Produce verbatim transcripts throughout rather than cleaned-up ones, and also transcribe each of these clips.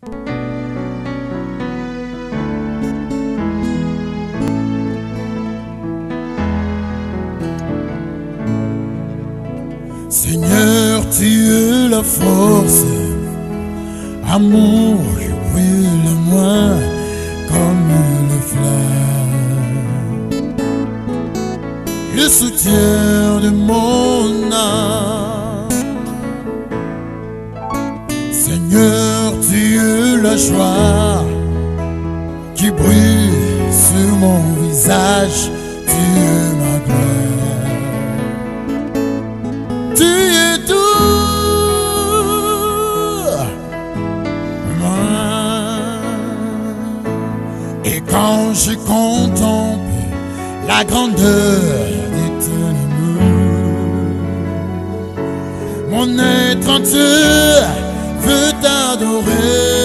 Seigneur, tu es la force, amour qui brûle en moi comme le flamme, le soutien de mon âme. Seigneur, tu es la joie qui brûle sur mon visage, tu es ma gloire. Tu es tout, et quand je contemple la grandeur de ton amour, mon être entier veut t'adorer.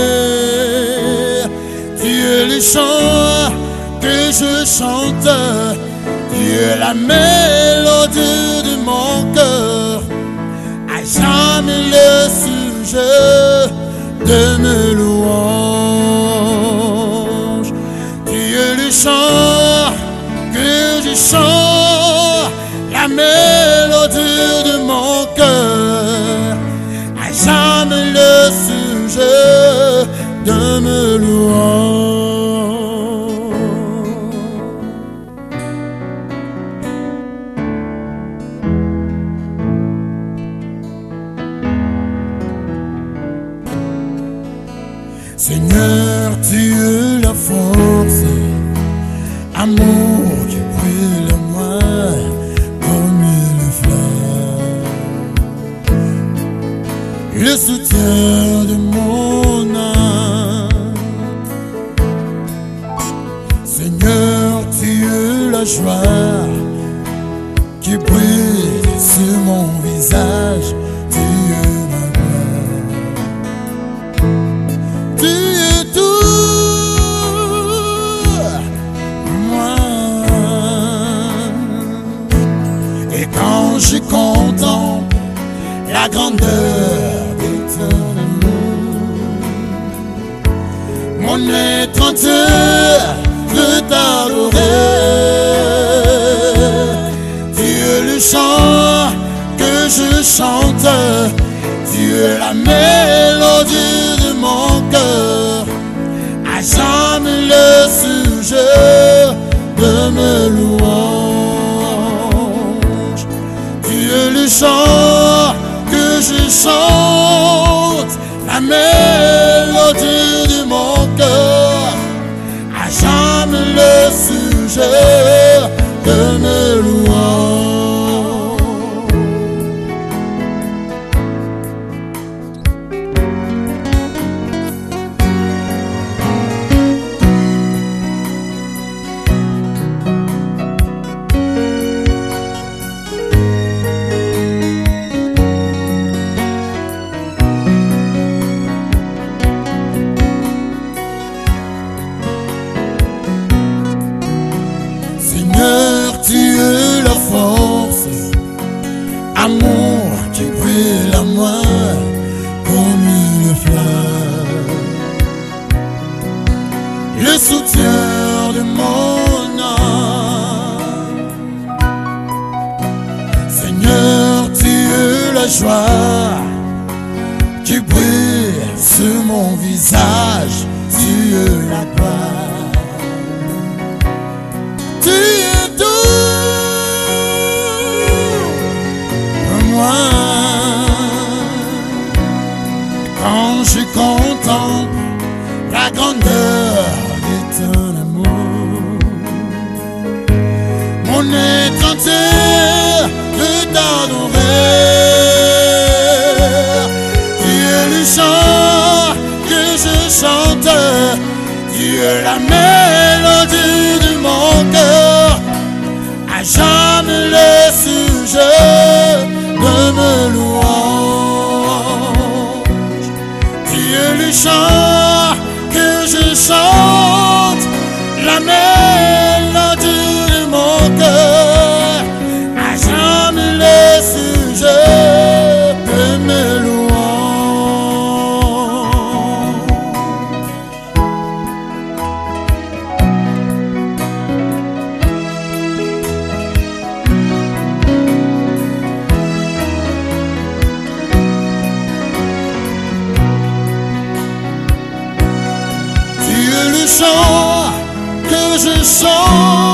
Tu es le chant que je chante, tu es la mélodie de mon cœur, à jamais le sujet de mes louanges. Tu es le chant que je chante, la mélodie de mon cœur, à jamais le sujet de mes louanges. Seigneur, tu es la force, amour qui brûle en moi comme le flamme, le soutien de mon âme. Seigneur, tu es la joie qui brûle sur mon visage, tu es ma gloire. Tu es tout, moi. Et quand je contemple la grandeur de ton amour, mon être entier veut t'adorer. Tu es le chant que je chante, tu es la mélodie de mon cœur, à jamais le sujet de mes louanges. Tu es le chant que je chante, la mélodie de mon cœur, à jamais le sujet de mes louanges. Seigneur, tu es la force, amour qui brûle en moi comme une flamme, le soutien de mon âme. Seigneur, tu es la joie qui brûle sur mon visage, tu es la gloire. Tu es tout pour moi. Quand je contemple la grandeur de ton amour, mon être entier veut t'adorer. Tu es le chant que je chante, tu es la mélodie de mon cœur, à jamais le sujet de mes louanges. Tu es le chant que je chante, la mélodie de mon cœur, à jamais le sujet de mes louanges. chant, que je chante.